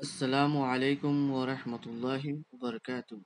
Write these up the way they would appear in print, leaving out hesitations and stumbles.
Assalamu alaikum wa rahmatullahi wa barakatuh.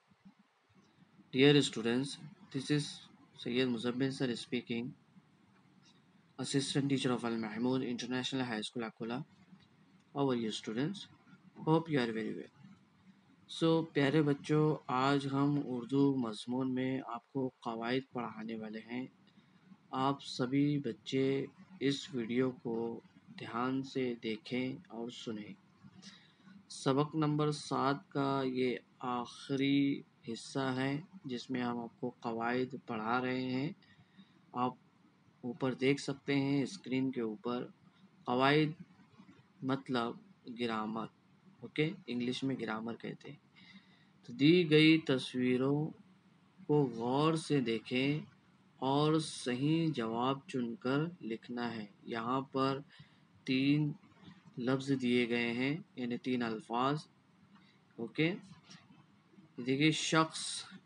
Dear students, this is Sayyid Muzammil sir speaking, Assistant Teacher of Al Mahmood International High School, Akola. How are you students? Hope you are very well. So प्यारे बच्चों, आज हम उर्दू मज़मून में आपको क़वाइद पढ़ाने वाले हैं। आप सभी बच्चे इस वीडियो को ध्यान से देखें और सुनें। सबक नंबर 7 का ये आखिरी हिस्सा है जिसमें हम आपको क़वाइद पढ़ा रहे हैं। आप ऊपर देख सकते हैं स्क्रीन के ऊपर क़वाइद मतलब ग्रामर, ओके, इंग्लिश में ग्रामर कहते हैं। तो दी गई तस्वीरों को गौर से देखें और सही जवाब चुनकर लिखना है। यहाँ पर 3 लफ्ज़ दिए गए हैं, यानी 3 अल्फाज, ओके। देखिए, शख्स,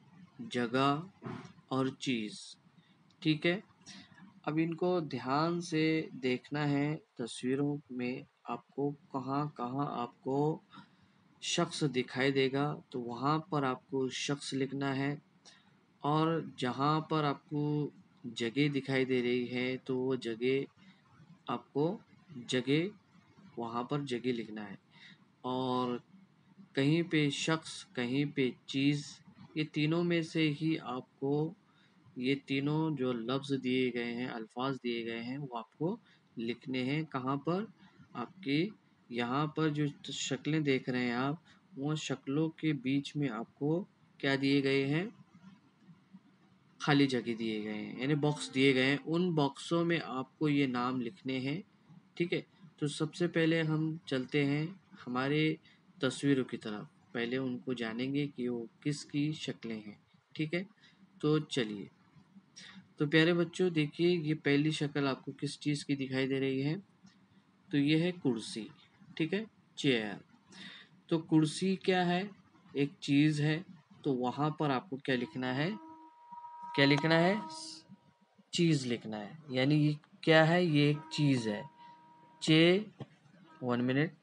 जगह और चीज़, ठीक है। अब इनको ध्यान से देखना है। तस्वीरों में आपको कहाँ कहाँ आपको शख्स दिखाई देगा तो वहाँ पर आपको शख्स लिखना है, और जहाँ पर आपको जगह दिखाई दे रही है तो वो जगह आपको जगह वहाँ पर जगह लिखना है। और कहीं पे शख्स, कहीं पे चीज़, ये तीनों में से ही आपको ये तीनों जो लफ्ज़ दिए गए हैं, अल्फाज दिए गए हैं, वो आपको लिखने हैं। कहाँ पर? आपके यहाँ पर जो शक्लें देख रहे हैं आप, वो शक्लों के बीच में आपको क्या दिए गए हैं? खाली जगह दिए गए हैं, यानी बॉक्स दिए गए हैं। उन बॉक्सों में आपको ये नाम लिखने हैं, ठीक है। तो सबसे पहले हम चलते हैं हमारे तस्वीरों की तरफ। पहले उनको जानेंगे कि वो किसकी शक्लें हैं, ठीक है। तो चलिए, तो प्यारे बच्चों देखिए, ये पहली शक्ल आपको किस चीज़ की दिखाई दे रही है? तो ये है कुर्सी, ठीक है, चेयर। तो कुर्सी क्या है? एक चीज़ है। तो वहाँ पर आपको क्या लिखना है? क्या लिखना है? चीज़ लिखना है। यानी ये क्या है? ये एक चीज़ है। 1 मिनट,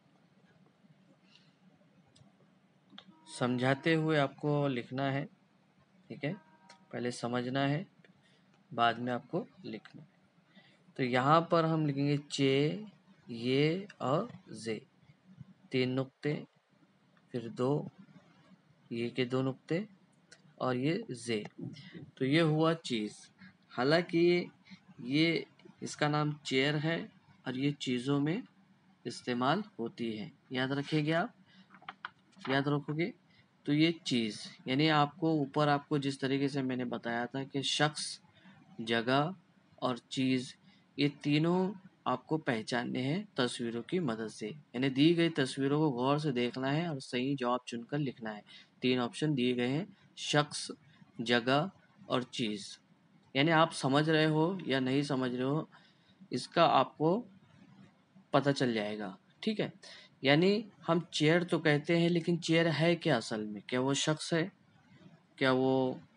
समझाते हुए आपको लिखना है, ठीक है। पहले समझना है, बाद में आपको लिखना है। तो यहाँ पर हम लिखेंगे चे, ये और जे, 3 नुक्ते, फिर 2, ये के 2 नुक्ते और ये जे। तो ये हुआ चीज़। हालांकि ये इसका नाम चेयर है और ये चीज़ों में इस्तेमाल होती है। याद रखिएगा, आप याद रखोगे। तो ये चीज़, यानी आपको ऊपर आपको जिस तरीके से मैंने बताया था कि शख्स, जगह और चीज़, ये तीनों आपको पहचानने हैं तस्वीरों की मदद से। यानी दी गई तस्वीरों को गौर से देखना है और सही जवाब चुनकर लिखना है। 3 ऑप्शन दिए गए हैं, शख्स, जगह और चीज़। यानी आप समझ रहे हो या नहीं समझ रहे हो, इसका आपको पता चल जाएगा, ठीक है। यानी हम चेयर तो कहते हैं, लेकिन चेयर है क्या असल में? क्या वो शख्स है? क्या वो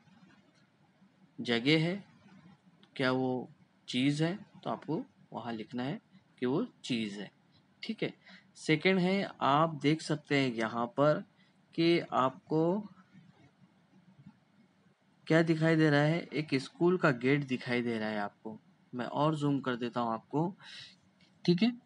जगह है? क्या वो चीज़ है? तो आपको वहाँ लिखना है कि वो चीज़ है, ठीक है। सेकंड है, आप देख सकते हैं यहाँ पर कि आपको क्या दिखाई दे रहा है? एक स्कूल का गेट दिखाई दे रहा है आपको। मैं और जूम कर देता हूँ आपको, ठीक है,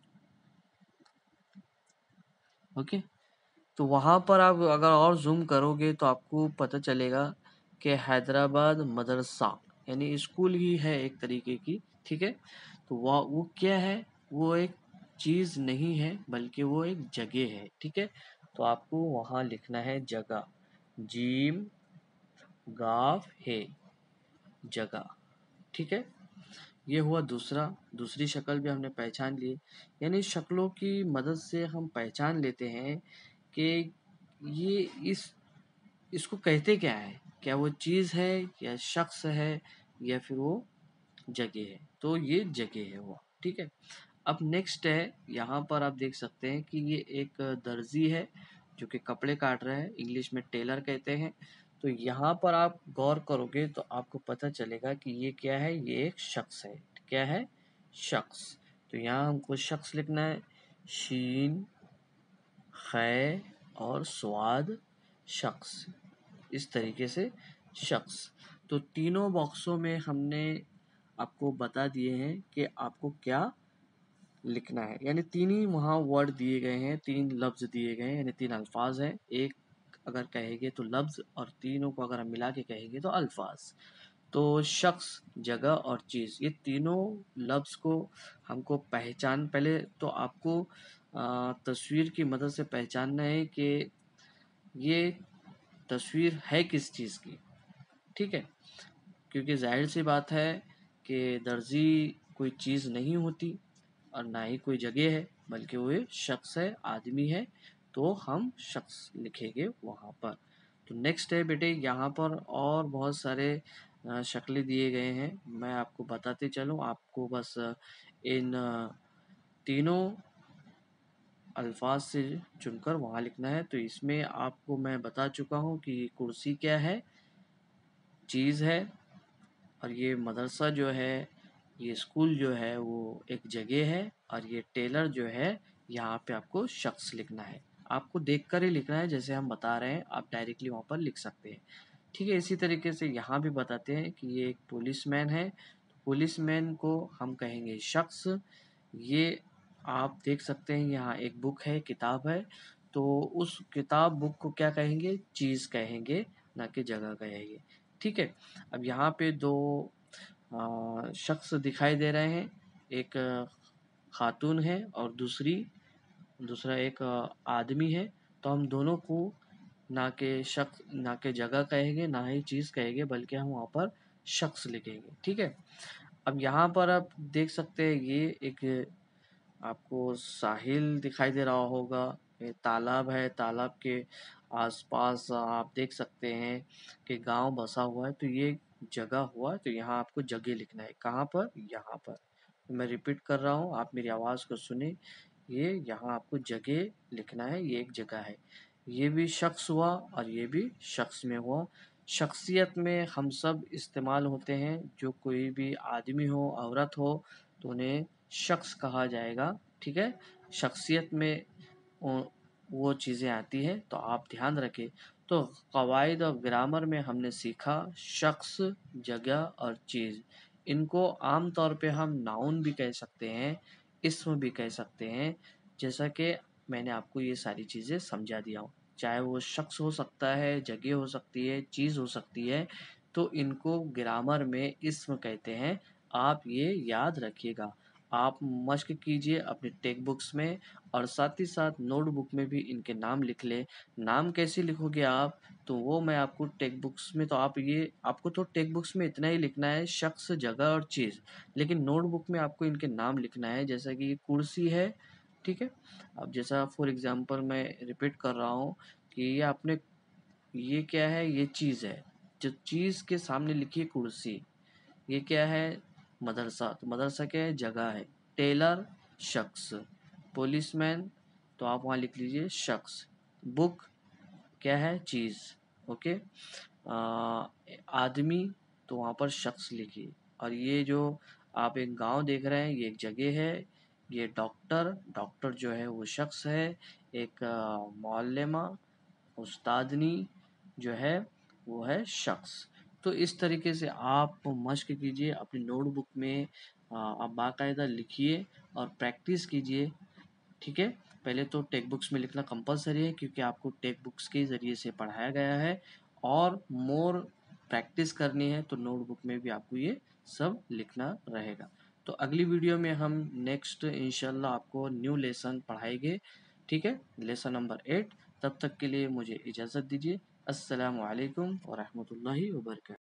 ओके। तो वहाँ पर आप अगर और जूम करोगे तो आपको पता चलेगा कि हैदराबाद मदरसा, यानी स्कूल ही है एक तरीके की, ठीक है। तो वो क्या है? वो एक चीज़ नहीं है, बल्कि वो एक जगह है, ठीक है। तो आपको वहाँ लिखना है जगह, जीम गाफ है, जगह, ठीक है। ये हुआ दूसरी शक्ल भी हमने पहचान ली। यानी शक्लों की मदद से हम पहचान लेते हैं कि ये इसको कहते क्या है? क्या वो चीज़ है या शख्स है या फिर वो जगह है? तो ये जगह है वो, ठीक है। अब नेक्स्ट है, यहाँ पर आप देख सकते हैं कि ये एक दर्जी है जो कि कपड़े काट रहा है, इंग्लिश में टेलर कहते हैं। तो यहाँ पर आप गौर करोगे तो आपको पता चलेगा कि ये क्या है? ये एक शख्स है। क्या है? शख्स। तो यहाँ हमको शख्स लिखना है, शीन ख़ै और स्वाद शख्स, इस तरीके से शख्स। तो तीनों बॉक्सों में हमने आपको बता दिए हैं कि आपको क्या लिखना है, यानी तीन ही वहाँ वर्ड दिए गए हैं, तीन लफ्ज़ दिए गए हैं, यानी तीन अल्फाज हैं। एक अगर कहेंगे तो लफ्ज़, और तीनों को अगर हम मिला के कहेंगे तो अल्फाज। तो शख्स, जगह और चीज़, ये तीनों लफ्ज़ को हमको पहले तो आपको तस्वीर की मदद से पहचानना है कि ये तस्वीर है किस चीज़ की, ठीक है। क्योंकि ज़ाहिर सी बात है कि दर्जी कोई चीज़ नहीं होती और ना ही कोई जगह है, बल्कि वो एक शख्स है, आदमी है, तो हम शख्स लिखेंगे वहाँ पर। तो नेक्स्ट है बेटे, यहाँ पर और बहुत सारे शक्लें दिए गए हैं, मैं आपको बताते चलूँ। आपको बस इन तीनों अल्फाज से चुनकर वहाँ लिखना है। तो इसमें आपको मैं बता चुका हूँ कि कुर्सी क्या है, चीज़ है, और ये मदरसा जो है, ये स्कूल जो है वो एक जगह है, और ये टेलर जो है, यहाँ पे आपको शख्स लिखना है। आपको देखकर ही लिखना है, जैसे हम बता रहे हैं आप डायरेक्टली वहाँ पर लिख सकते हैं, ठीक है। इसी तरीके से यहाँ भी बताते हैं कि ये एक पुलिसमैन है, तो पुलिसमैन को हम कहेंगे शख्स। ये आप देख सकते हैं यहाँ एक बुक है, किताब है, तो उस किताब बुक को क्या कहेंगे, चीज़ कहेंगे, ना कि जगह कहेंगे, ठीक है। अब यहाँ पे दो शख्स दिखाई दे रहे हैं, एक खातून है और दूसरा एक आदमी है। तो हम दोनों को ना के शख्स, ना के जगह कहेंगे, ना ही चीज़ कहेंगे, बल्कि हम वहाँ पर शख्स लिखेंगे, ठीक है। अब यहाँ पर आप देख सकते हैं ये एक आपको साहिल दिखाई दे रहा होगा, ये तालाब है, तालाब के आसपास आप देख सकते हैं कि गांव बसा हुआ है, तो ये जगह हुआ, तो यहाँ आपको जगह लिखना है, कहाँ पर, यहाँ पर। मैं रिपीट कर रहा हूँ, आप मेरी आवाज़ को सुने, ये यहाँ आपको जगह लिखना है, ये एक जगह है। ये भी शख्स हुआ और ये भी शख्स में हुआ। शख्सियत में हम सब इस्तेमाल होते हैं, जो कोई भी आदमी हो, औरत हो, तो उन्हें शख्स कहा जाएगा, ठीक है। शख्सियत में वो चीज़ें आती हैं, तो आप ध्यान रखें। तो कवायद और ग्रामर में हमने सीखा शख्स, जगह और चीज़, इनको आम तौर पे हम नाउन भी कह सकते हैं, इस्म भी कह सकते हैं, जैसा कि मैंने आपको ये सारी चीज़ें समझा दिया हूँ। चाहे वो शख्स हो सकता है, जगह हो सकती है, चीज़ हो सकती है, तो इनको ग्रामर में इस्म कहते हैं। आप ये याद रखिएगा, आप मश्क कीजिए अपनी टेक्स्ट बुक्स में, और साथ ही साथ नोटबुक में भी इनके नाम लिख लें। नाम कैसे लिखोगे आप, तो वो मैं आपको टेक्स्ट बुक्स में, तो आपको तो टेक्स्ट बुक्स में इतना ही लिखना है, शख्स, जगह और चीज़, लेकिन नोटबुक में आपको इनके नाम लिखना है। जैसा कि ये कुर्सी है, ठीक है। अब जैसा फॉर एग्जांपल मैं रिपीट कर रहा हूँ कि ये क्या है, ये चीज़ है, जो चीज़ के सामने लिखी है कुर्सी। ये क्या है, मदरसा, तो मदरसा क्या है, जगह है। टेलर, शख्स। पुलिसमैन, तो आप वहाँ लिख लीजिए शख्स। बुक क्या है, चीज़, ओके। आदमी, तो वहाँ पर शख्स लिखिए। और ये जो आप एक गांव देख रहे हैं, ये एक जगह है। ये डॉक्टर जो है वो शख्स है। एक मौल्लमा, उस्तादनी जो है वो है शख्स। तो इस तरीके से आप मश्क कीजिए अपनी नोटबुक में, आप बाकायदा लिखिए और प्रैक्टिस कीजिए, ठीक है। पहले तो टेक्स्ट बुक्स में लिखना कंपलसरी है, क्योंकि आपको टेक्स्ट बुक्स के ज़रिए से पढ़ाया गया है, और मोर प्रैक्टिस करनी है तो नोटबुक में भी आपको ये सब लिखना रहेगा। तो अगली वीडियो में हम नेक्स्ट इंशाल्लाह आपको न्यू लेसन पढ़ाएंगे, ठीक है, लेसन नंबर 8। तब तक के लिए मुझे इजाज़त दीजिए। अस्सलामु अलैकुम व रहमतुल्लाहि व बरकातहू।